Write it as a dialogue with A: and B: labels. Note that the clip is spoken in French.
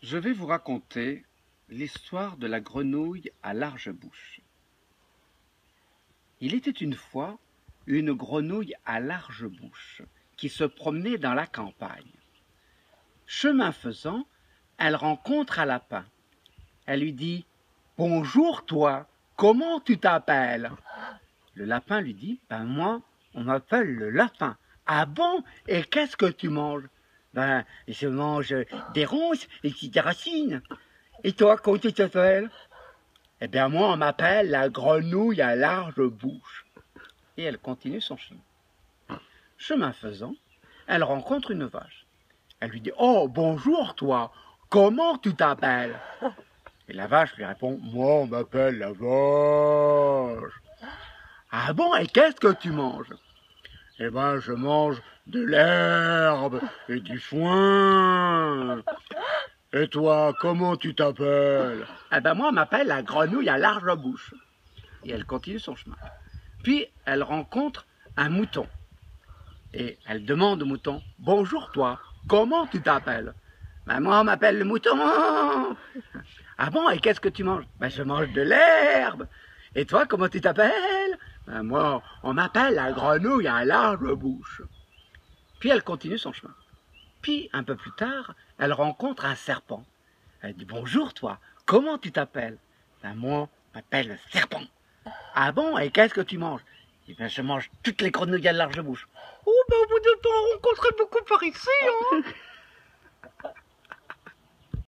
A: Je vais vous raconter l'histoire de la grenouille à large bouche. Il était une fois une grenouille à large bouche qui se promenait dans la campagne. Chemin faisant, elle rencontre un lapin. Elle lui dit « Bonjour toi, comment tu t'appelles ?» Le lapin lui dit « moi, on m'appelle le lapin. »« Ah bon, et qu'est-ce que tu manges ?»« Je mange des ronces et des racines. »« Et toi, comment tu t'appelles ?»« Eh bien, moi, on m'appelle la grenouille à large bouche. » Et elle continue son chemin. Chemin faisant, elle rencontre une vache. Elle lui dit « Oh, bonjour toi, comment tu t'appelles ?» Et la vache lui répond « Moi, on m'appelle la vache. »« Ah bon, et qu'est-ce que tu manges ?»« Eh ben, je mange de l'herbe et du foin. »« Et toi, comment tu t'appelles ?»« Eh ben, moi, on m'appelle la grenouille à large bouche. » Et elle continue son chemin. Puis, elle rencontre un mouton. Et elle demande au mouton « Bonjour toi, comment tu t'appelles ?»« Moi, on m'appelle le mouton. »« Ah bon, et qu'est-ce que tu manges ?»« Je mange de l'herbe. »« Et toi, comment tu t'appelles ?»« Moi, on m'appelle la grenouille à large bouche. » Puis elle continue son chemin. Puis, un peu plus tard, elle rencontre un serpent. Elle dit « Bonjour toi, comment tu t'appelles ?»« Moi, on m'appelle le serpent. »« Ah bon, et qu'est-ce que tu manges ?»« Je mange toutes les grenouilles à large bouche. »« Oh, au bout de temps, on rencontrait beaucoup par ici, hein.